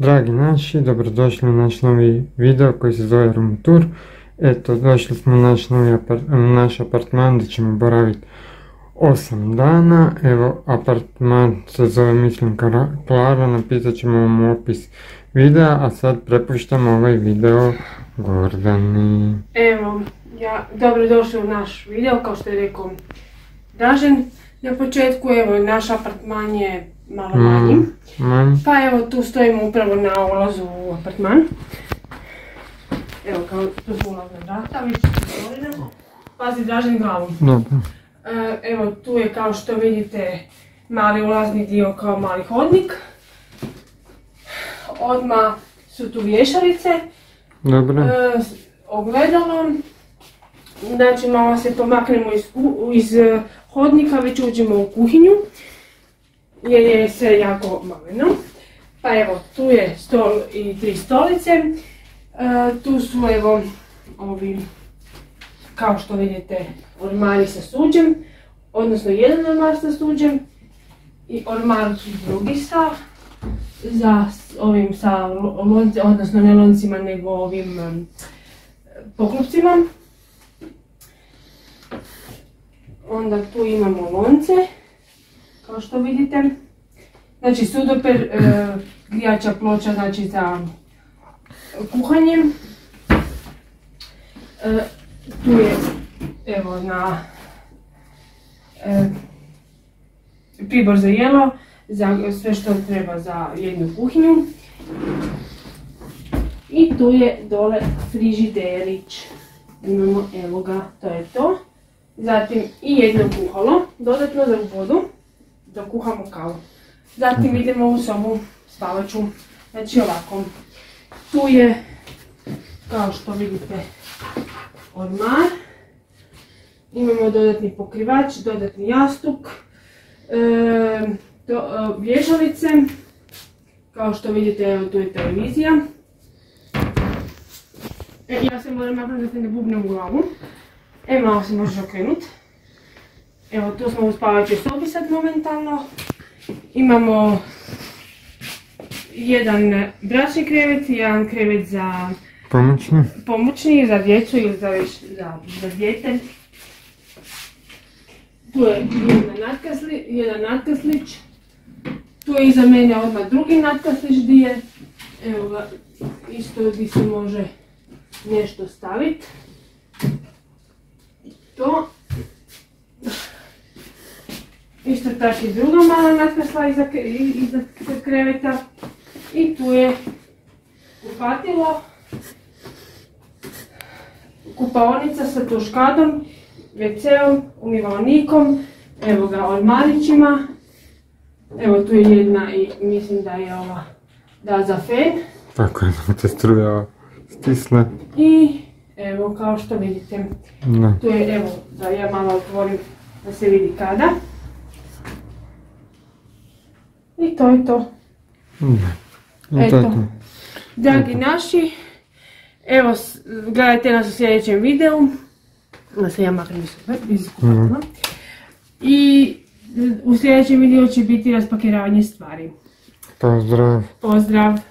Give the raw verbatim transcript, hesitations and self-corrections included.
Dragi naši, dobrodošli u naš novi video koji se zove Room Tour. Eto, došli smo u naš, novi apart, naš apartman gdje ćemo boraviti osam dana. Evo, apartman se zove, mislim, Klara, napisat ćemo vam opis videa, a sad prepuštamo ovaj video Gordani. Evo, ja, dobrodošli u naš video, kao što je rekao Dražen na početku. Evo, naš apartman je malo manji. Mm, pa evo, tu stojimo upravo na ulazu u apartman. Evo, kao tu su ulazna vrata, vi ćete otvorena. Pazi, Dražen, glavu. Dobro. E, evo, tu je, kao što vidite, mali ulazni dio kao mali hodnik. Odmah su tu vješalice. Dobro. E, ogledalo. Znači, malo se pomaknemo iz, iz hodnika, već uđemo u kuhinju, jer je sve jako maleno. Pa evo, tu je stol i tri stolice. E, tu su, evo, ovi, kao što vidite, ormari sa suđem, odnosno jedan ormar sa suđem i ormar drugi sa, za ovim sa loncima, odnosno ne loncima, nego ovim um, poklopcima. Onda tu imamo lonce, kao što vidite. Znači sudoper, e, grijača ploča, znači za kuhanje. E, tu je, evo, na e, pribor za jelo, za sve što treba za jednu kuhinju. I tu je dole frižiderić. Imamo, evo ga, to je to. Zatim i jedno kuhalo, dodatno za vodu, da kuhamo kavu. Zatim idemo u sobu spavaču, znači ovako. Tu je, kao što vidite, ormar. Imamo dodatni pokrivač, dodatni jastuk, e, do, e, vješalice. Kao što vidite, evo, tu je televizija. E, ja se moram maknuti da se ne bubnem u glavu. E, malo se možeš okrenuti. Evo, tu smo u spavačoj sobi sad momentalno. Imamo jedan bračni krevet i jedan krevet za pomoćni, pomoćni za djecu ili za, za, za dijete. Tu je jedna natkasli, jedan natkaslić. Tu je iza mene odmah drugi natkaslić di je. Evo ga, isto gdje se može nešto staviti. To. Isto tako i druga mala natkasla iza, iza kreveta. I tu je kupatilo, kupaonica sa tuškadom, ve ceom, umivalnikom, evo ga, ormarićima. Evo, tu je jedna i mislim da je ova da za fen. Tako je, da te struja stisle. I evo, kao što vidite, no. Tu je, evo, da ja malo otvorim da se vidi kada. I to je to. Ne. Eto, to. Dragi Eto. naši, evo, gledajte nas u sljedećem videu. Da se ja maknem iz kupatila. Mm. I u sljedećem videu će biti raspakiravanje stvari. Pozdrav. Pozdrav.